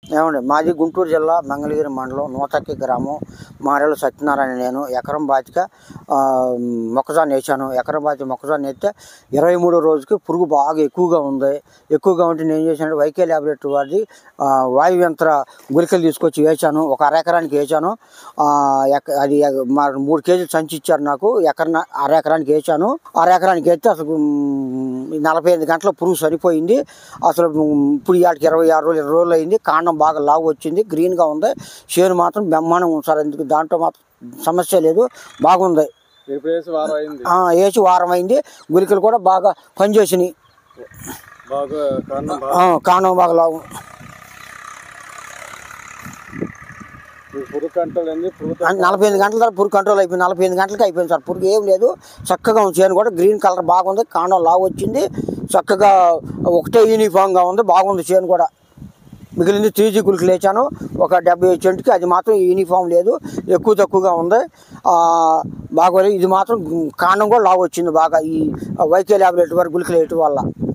ఏమండి మాది గుంటూరు జిల్లా మంగళగిరి మండలం నూతక్కి గ్రామం మారేళ్ళ సత్యనారాయణ. నేను ఎకరం బాతిక మొక్కజొన్న వేసాను. ఎకరం బాతిక మొక్కజొన్న వేస్తే 23వ రోజుకి పురుగు బాగా ఎక్కువగా ఉంది. ఎక్కువగా ఉంటే నేను ఏం చేశానంటే వైకే ల్యాబొరేటరీ వాడిది వాయు యంత్ర గుళికలు తీసుకొచ్చి వేసాను. ఒక అరెకరానికి వేసాను. అది 3 కేజీలు సంచి ఇచ్చారు నాకు. అరెకరానికి వేసాను. అరెకరానికి వేస్తే అసలు 45 గంటల పురుగు సరిపోయింది. అసలు ఇప్పుడు ఇవాటికి 26 రోజులు అయింది. కాండం బాగా లావు వచ్చింది, గ్రీన్గా ఉంది. చేను మాత్రం బ్రహ్మాండంగా ఉంది సార్. ఎందుకు దాంట్లో మాత్రం సమస్య లేదు, బాగుంది. వేసి వారం అయింది. గుళికలు కూడా బాగా పనిచేసినాయి. కాండం బాగా లావు. 45 గంటల తర్వాత పురుగు కంట్రోల్ అయిపోయింది. 45 గంటలకి అయిపోయింది సార్. పురుగు ఏం లేదు, చక్కగా ఉంది. చేను కూడా గ్రీన్ కలర్ బాగుంది. కాండం లావు వచ్చింది. చక్కగా ఒకటే యూనిఫామ్గా ఉంది, బాగుంది. చేను కూడా మిగిలింది 3G గుళికలు వేసాను. ఒక 70 చెంటుకి. అది మాత్రం యూనిఫామ్ లేదు, ఎక్కువ తక్కువగా ఉంది, బాగోలేదు. ఇది మాత్రం కాండం కూడా లావు వచ్చింది బాగా, ఈ వైకే ల్యాబొరేటరీ వారి గుళికలు వేయటం వల్ల.